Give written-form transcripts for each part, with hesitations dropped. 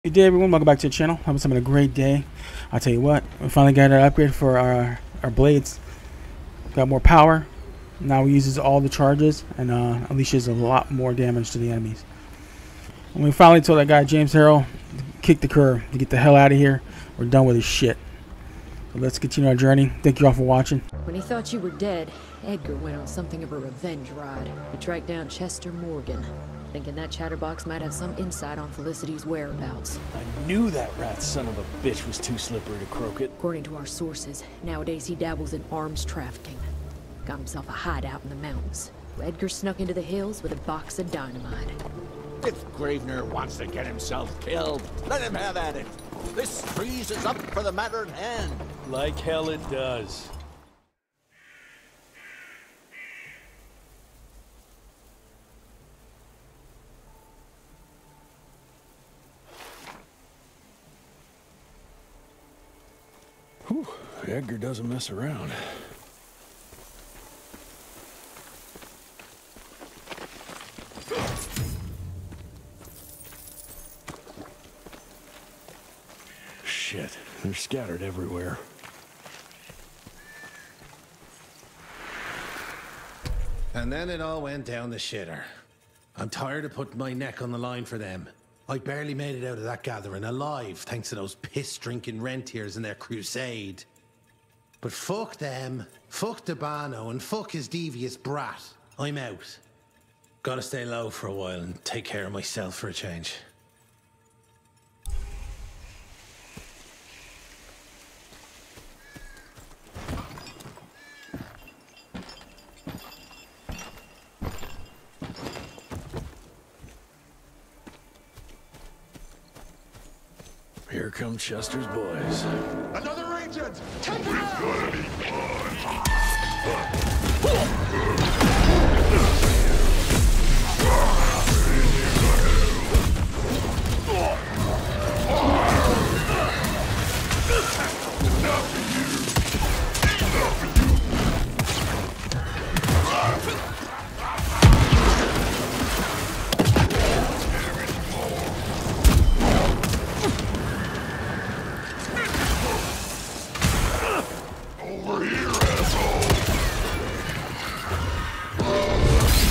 Good day, everyone. Welcome back to the channel. Hope it's having a great day. I'll tell you what, we finally got an upgrade for our blades. Got more power. Now we uses all the charges and unleashes a lot more damage to the enemies. And we finally told that guy James Harrell to kick the curb, to get the hell out of here. We're done with his shit. So let's continue our journey. Thank you all for watching. When he thought you were dead, Edgar went on something of a revenge ride. He tracked down Chester Morgan, thinking that chatterbox might have some insight on Felicity's whereabouts. I knew that rat son of a bitch was too slippery to croak it. According to our sources, nowadays he dabbles in arms trafficking. Got himself a hideout in the mountains. Edgar snuck into the hills with a box of dynamite. If Gravener wants to get himself killed, let him have at it. This trees is up for the matter at hand. Like hell it does. Whew, Edgar doesn't mess around. Shit, they're scattered everywhere. And then it all went down the shitter. I'm tired of putting my neck on the line for them. I barely made it out of that gathering alive, thanks to those piss-drinking rentiers and their crusade. But fuck them, fuck Debano, and fuck his devious brat. I'm out. Gotta stay low for a while and take care of myself for a change. Here come Chester's boys. Another agent! Take him out! Over here, asshole!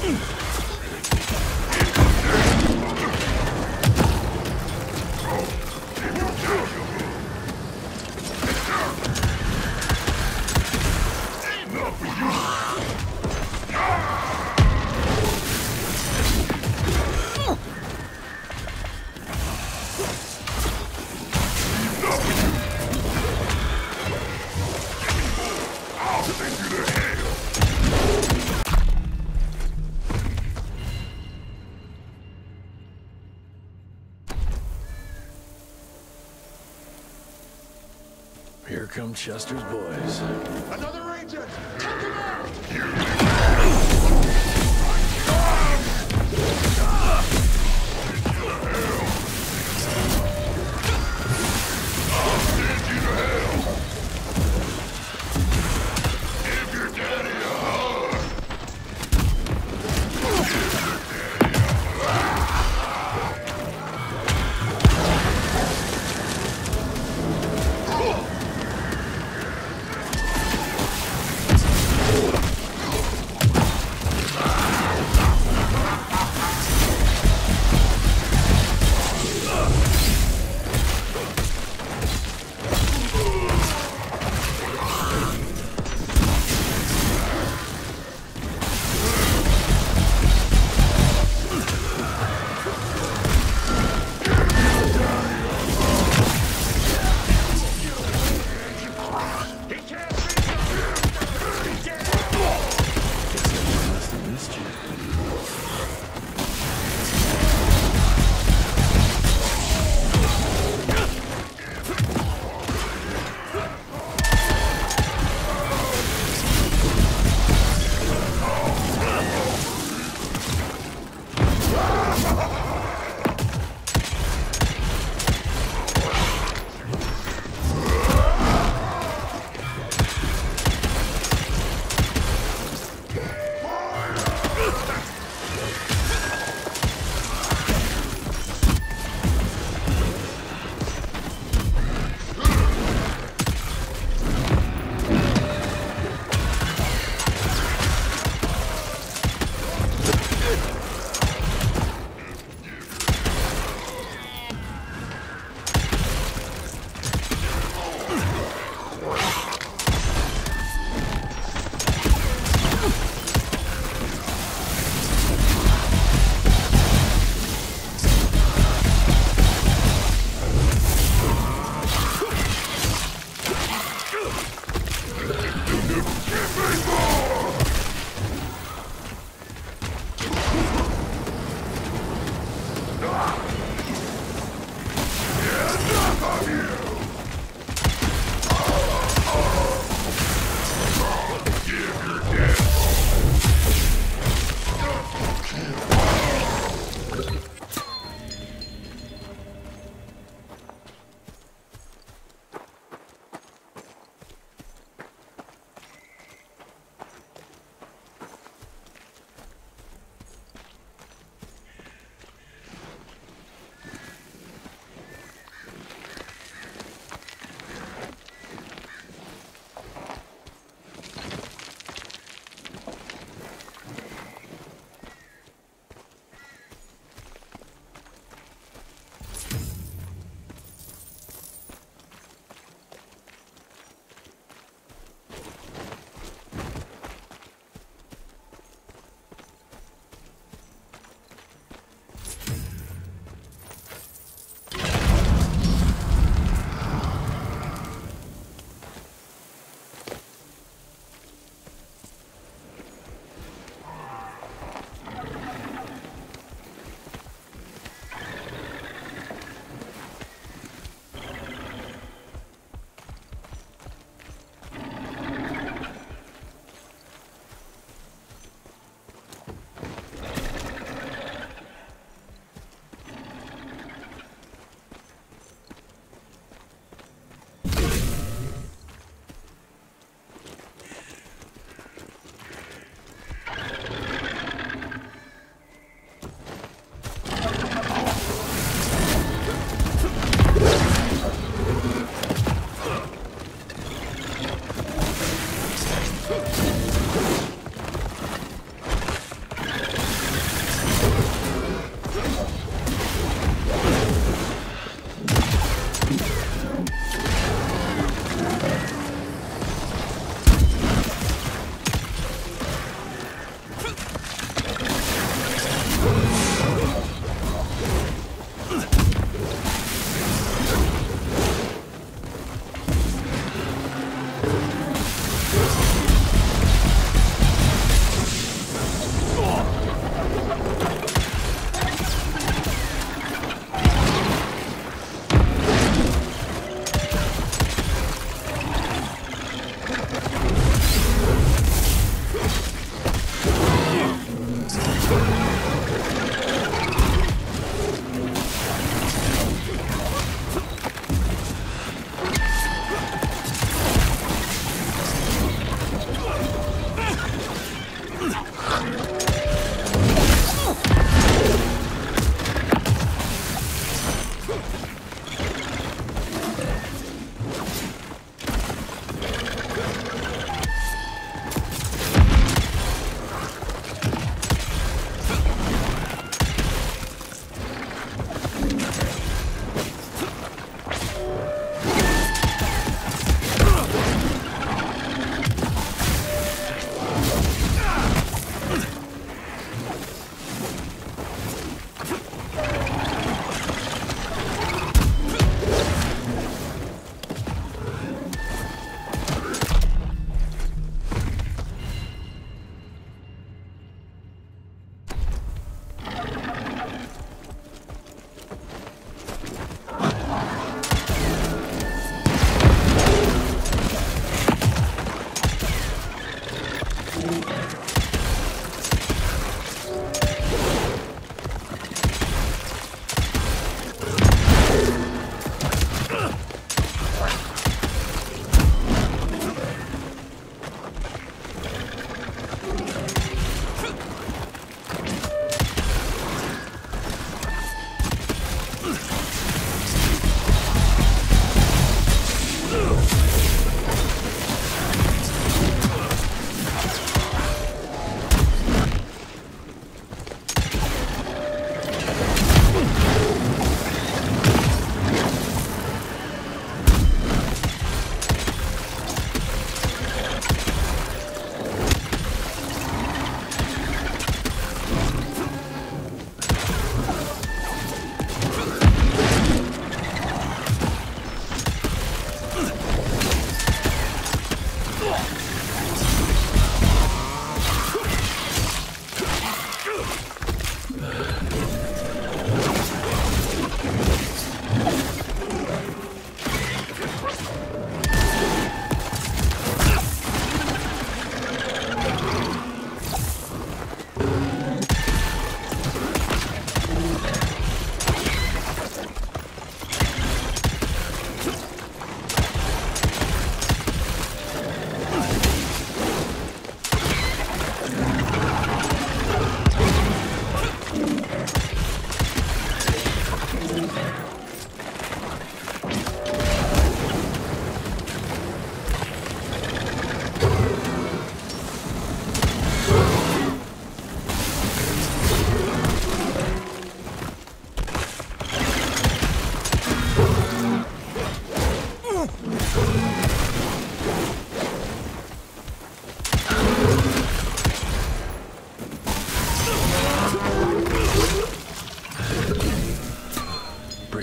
Here come Chester's boys. Another agent! Take him out!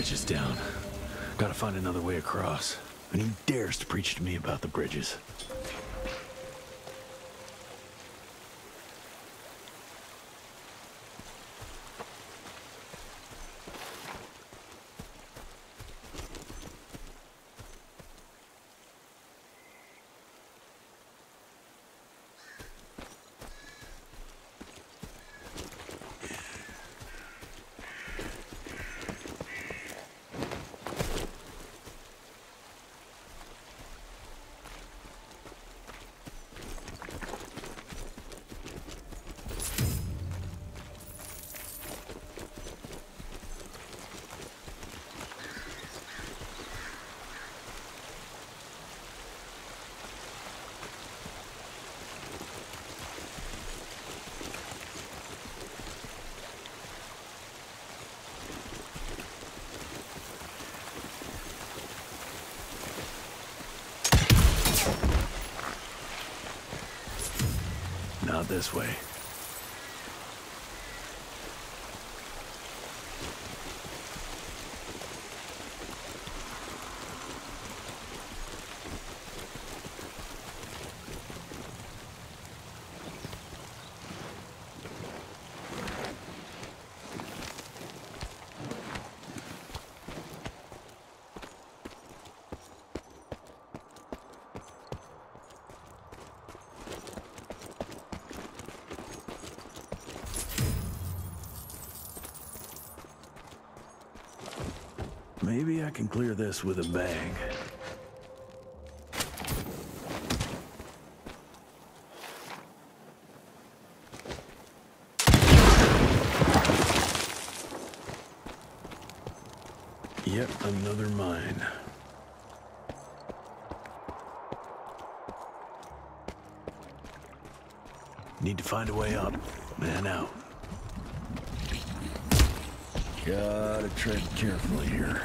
bridge is down. Gotta find another way across. And he dares to preach to me about the bridges. Not this way. Maybe I can clear this with a bag. Yet another mine. Need to find a way up. Man out. Gotta tread carefully here.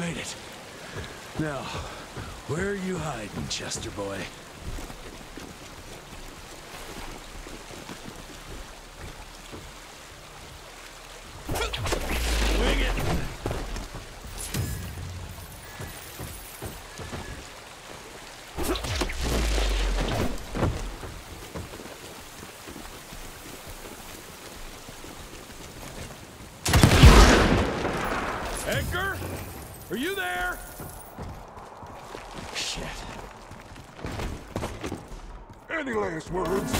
made it. Now, where are you hiding, Chester boy? Wing it! Edgar? Are you there? Shit. Any last words?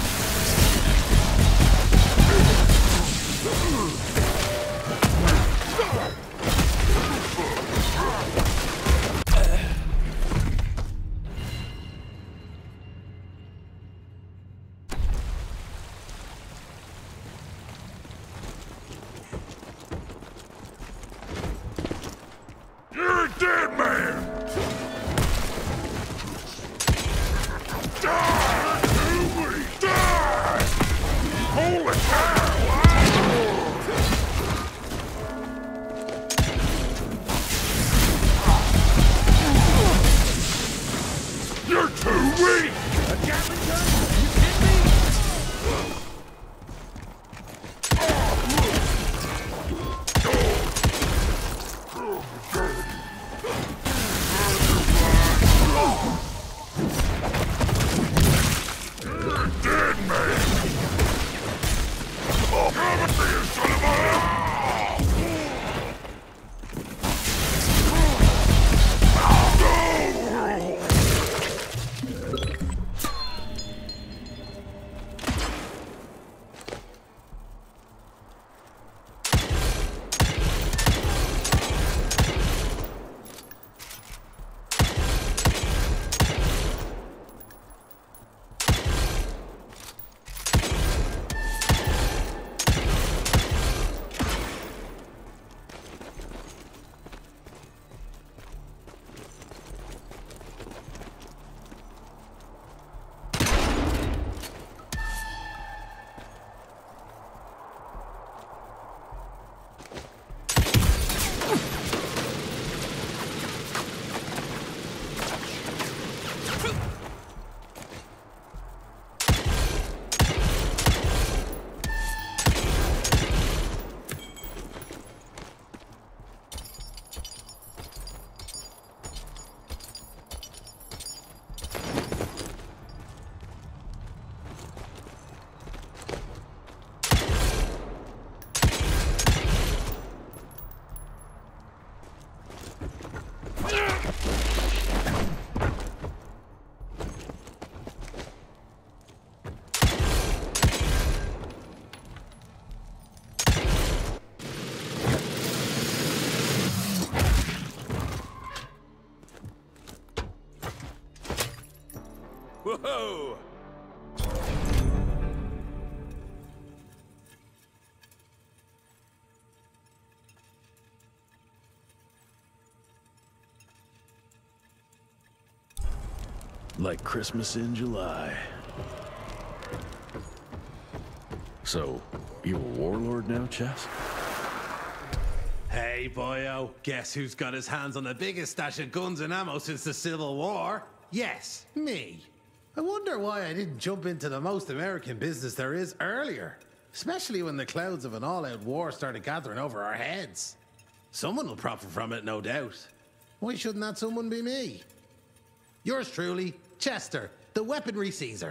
You're a dead man! Die! You weak! Die! Holy cow! You're too weak! A Gatling gun? Are you kidding me? You're a dead man! Oh, come here, you son of a... Whoa! Like Christmas in July. So, you a warlord now, Chess? Hey, boyo, guess who's got his hands on the biggest stash of guns and ammo since the Civil War? Yes, me. I wonder why I didn't jump into the most American business there is earlier, especially when the clouds of an all-out war started gathering over our heads. Someone will profit from it, no doubt. Why shouldn't that someone be me? Yours truly, Chester, the weaponry Caesar.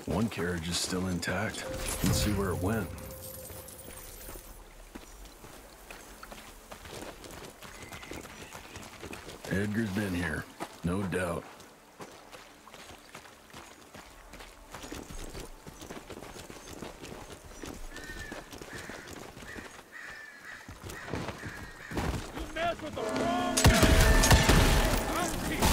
One carriage is still intact. Let's see where it went. Edgar's been here, no doubt. You mess with the wrong guy. I'm keeping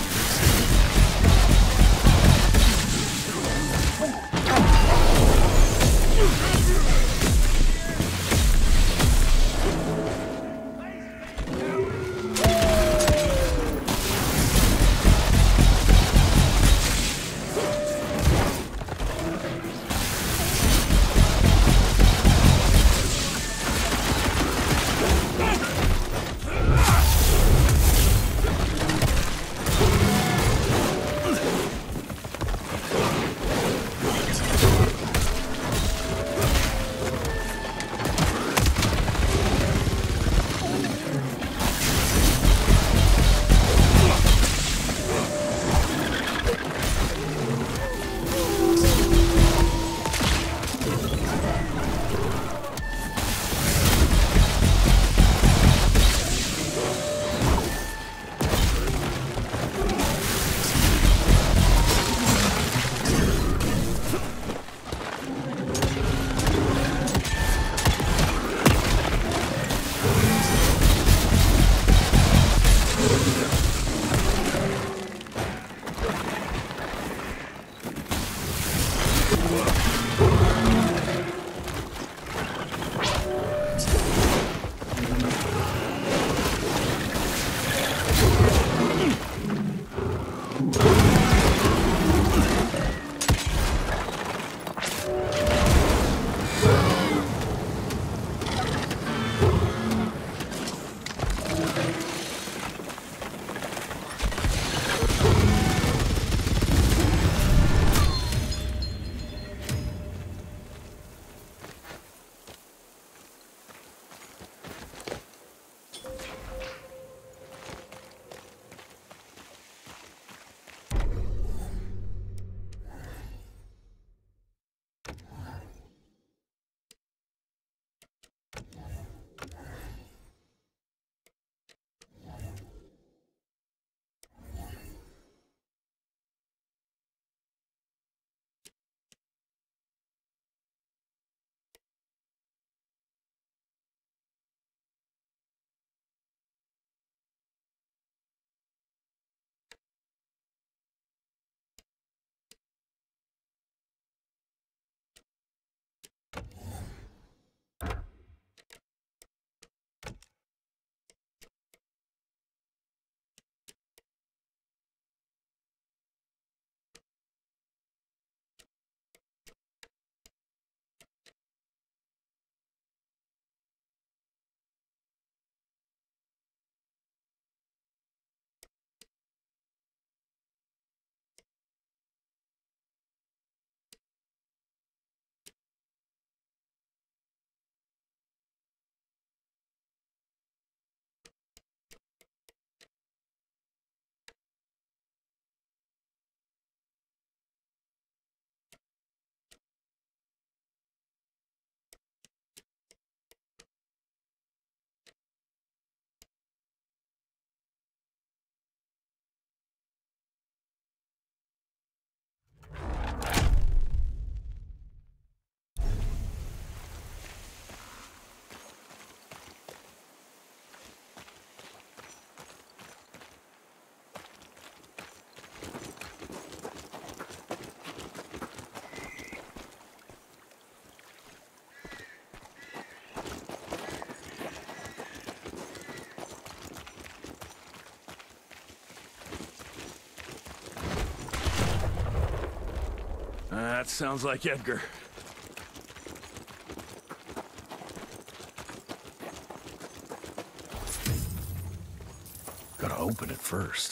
That sounds like Edgar. Gotta open it first.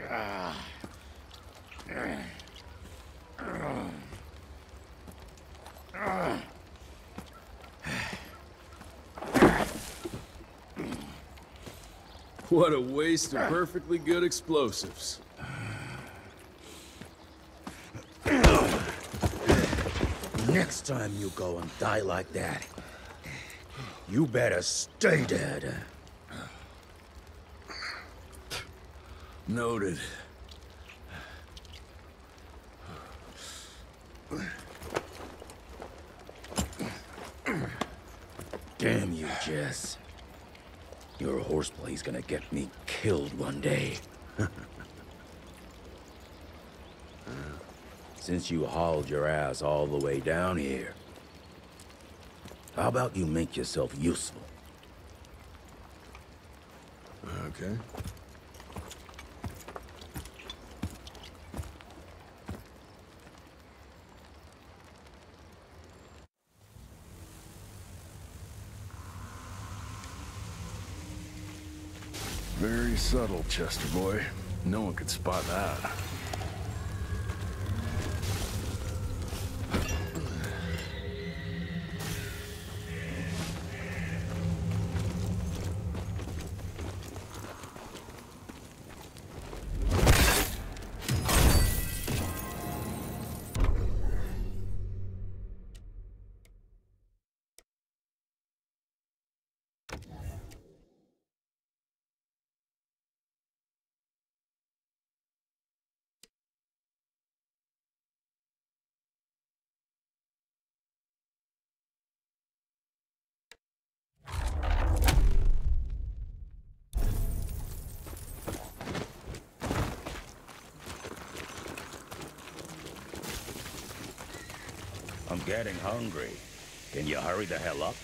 What a waste of perfectly good explosives. Next time you go and die like that, you better stay dead. Noted. Damn you, Jess. Your horseplay's gonna get me killed one day. Since you hauled your ass all the way down here, how about you make yourself useful? Okay. Very subtle, Chester boy. No one could spot that. I'm getting hungry. Can you hurry the hell up?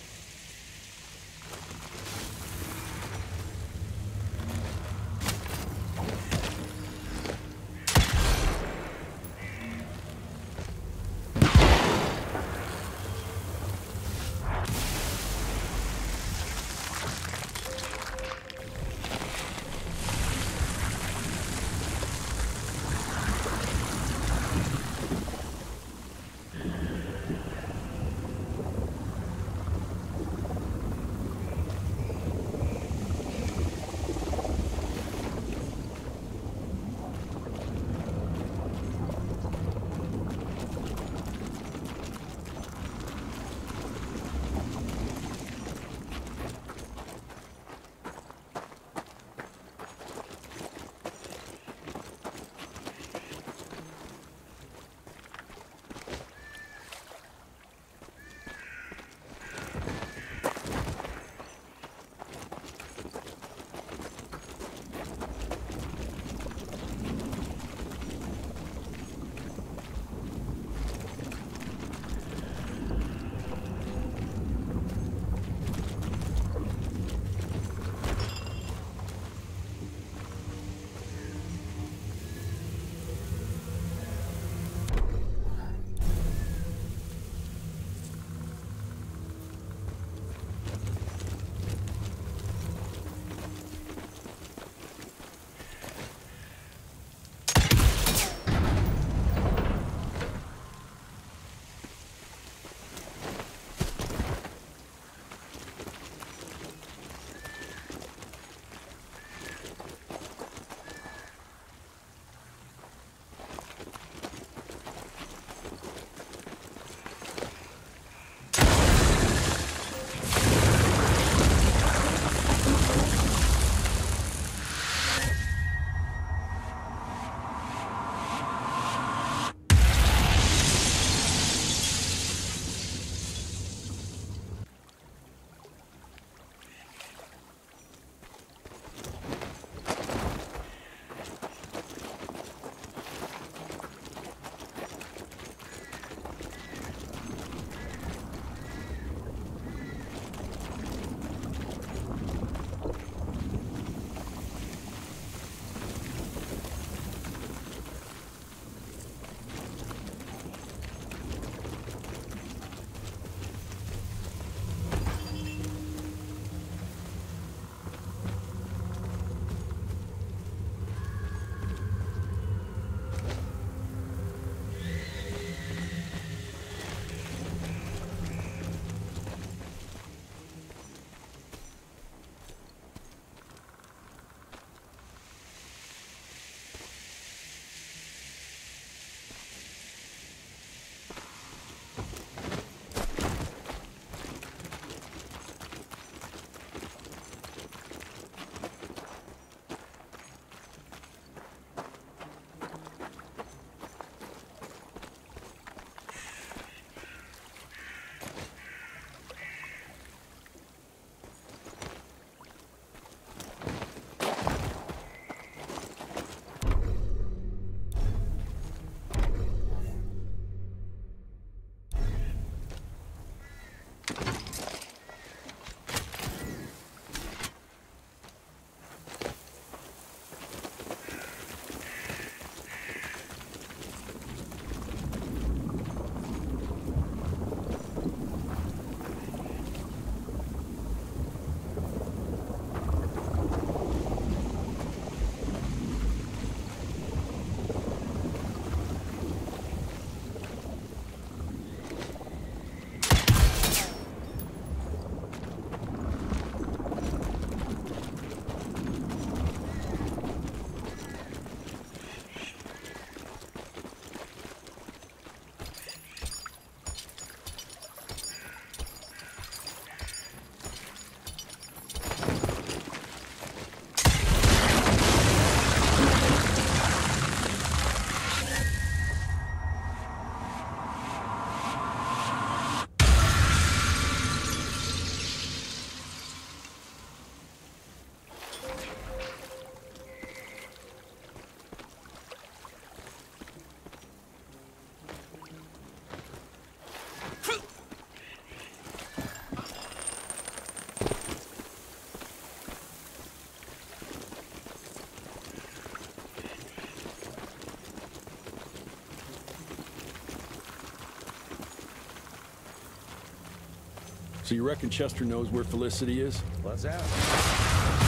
So you reckon Chester knows where Felicity is? Let's ask.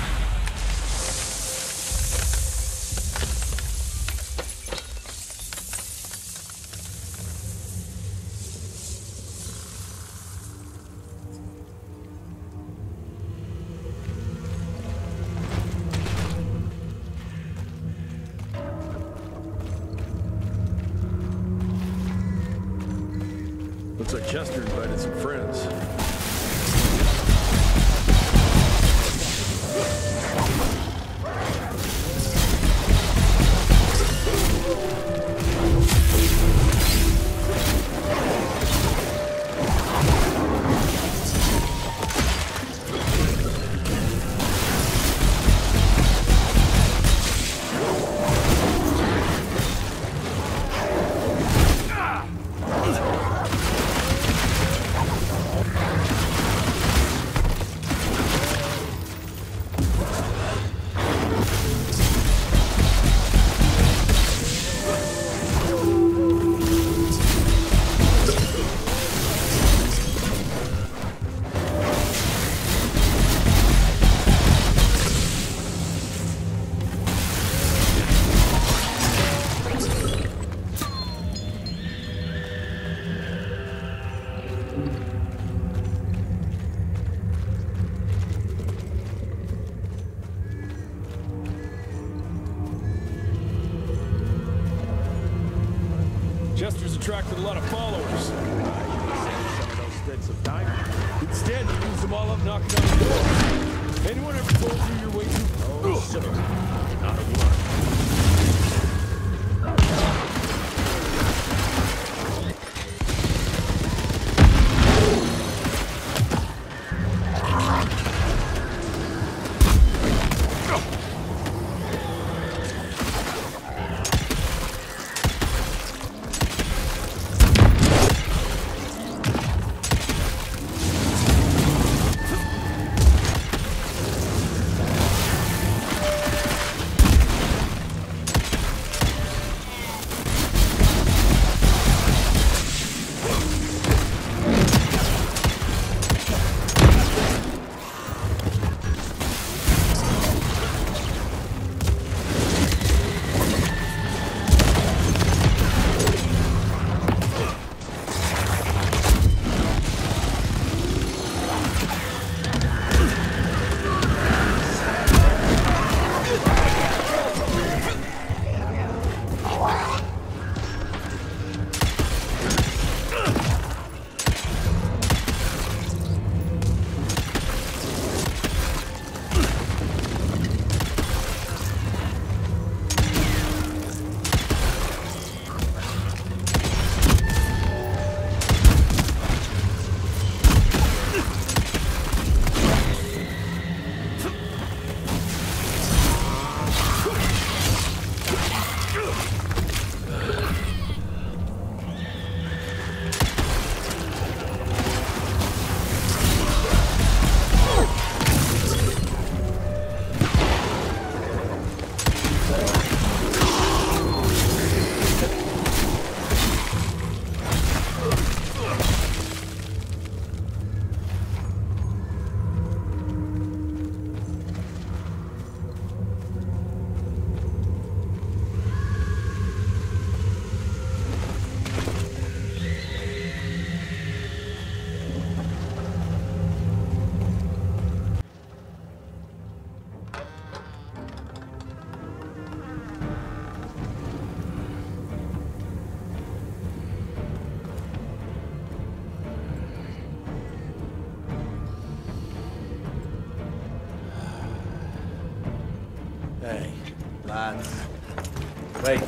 Looks like Chester invited some friends. Chester's attracted a lot of followers. Some of those sticks of diamond. Instead, he used them all up knocking on the door. Anyone ever told you you're way too... Oh, sugar. Not a word. Hey, lads. Wait.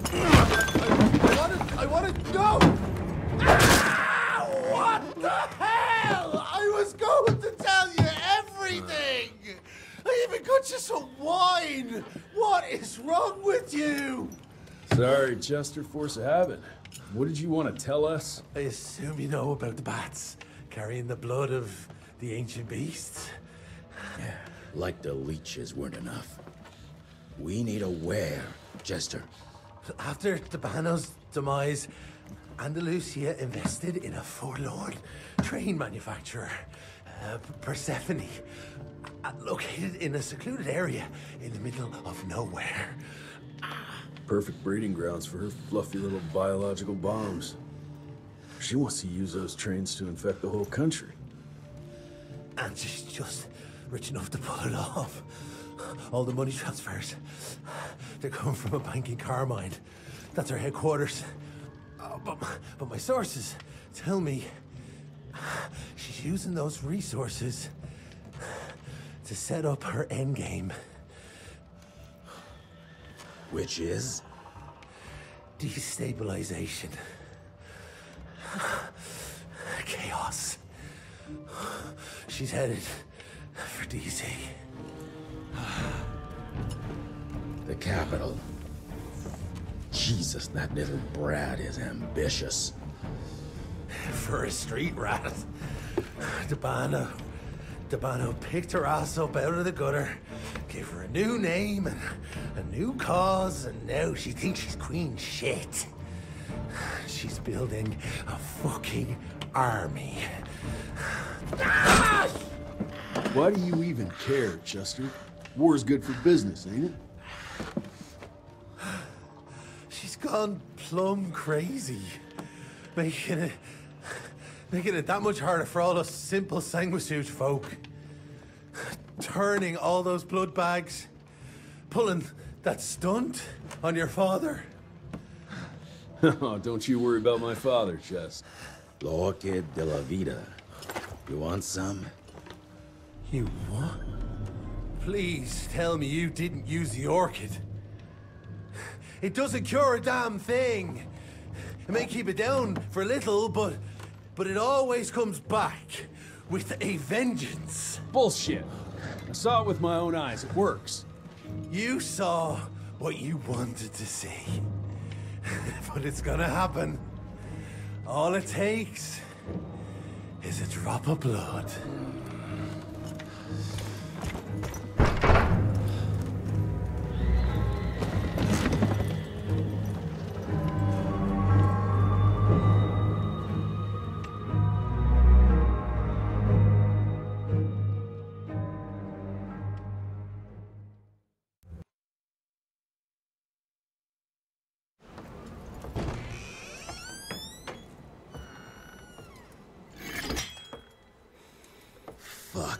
I want to go! Ah, what the hell? I was going to tell you everything! I even got you some wine! What is wrong with you? Sorry, Chester, force of habit. What did you want to tell us? I assume you know about the bats, carrying the blood of the ancient beasts. Yeah, like the leeches weren't enough. We need a where, Chester. After Tabano's demise, Andalusia invested in a forlorn train manufacturer, Persephone, located in a secluded area in the middle of nowhere. Perfect breeding grounds for her fluffy little biological bombs. She wants to use those trains to infect the whole country. And she's just rich enough to pull it off. All the money transfers, they're coming from a bank in Carmine. That's her headquarters. But my sources tell me she's using those resources to set up her endgame. Which is? Destabilization. Chaos. She's headed for DC. The capital. Jesus, that little brat is ambitious. For a street rat. Debano picked her ass up out of the gutter, gave her a new name and a new cause, and now she thinks she's queen shit. She's building a fucking army. Why do you even care, Chester? War's good for business, ain't it? She's gone plumb crazy. Making it that much harder for all us simple sanguisuge folk. Turning all those blood bags. Pulling that stunt on your father. Oh, don't you worry about my father, Chest. L'orchid de la vida. You want some? You what? Please tell me you didn't use the orchid. It doesn't cure a damn thing. It may keep it down for a little, but it always comes back with a vengeance. Bullshit. I saw it with my own eyes. It works. You saw what you wanted to see. But it's gonna happen. All it takes is a drop of blood. Fuck.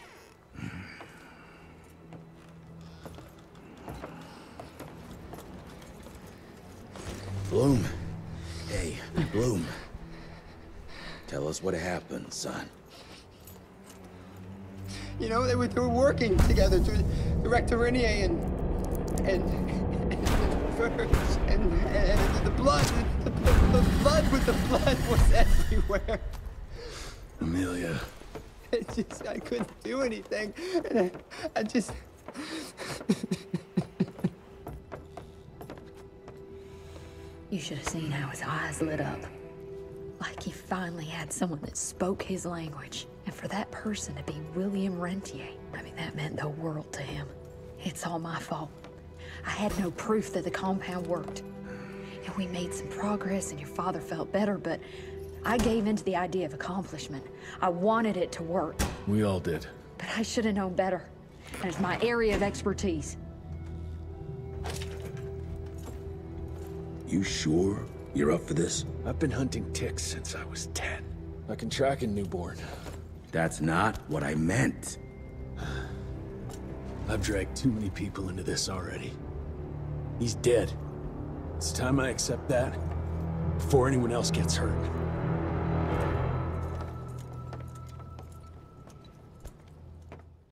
Bloom. Hey, Bloom. Tell us what happened, son. You know, they were working together to direct Irene and the blood with the blood was everywhere. Amelia. I couldn't do anything. And I just... You should have seen how his eyes lit up. Like he finally had someone that spoke his language. And for that person to be William Rentier, I mean, that meant the world to him. It's all my fault. I had no proof that the compound worked. And we made some progress and your father felt better, but I gave in to the idea of accomplishment. I wanted it to work. We all did. But I should have known better. And it's my area of expertise. You sure you're up for this? I've been hunting ticks since I was 10. I can track a newborn. That's not what I meant. I've dragged too many people into this already. He's dead. It's time I accept that before anyone else gets hurt.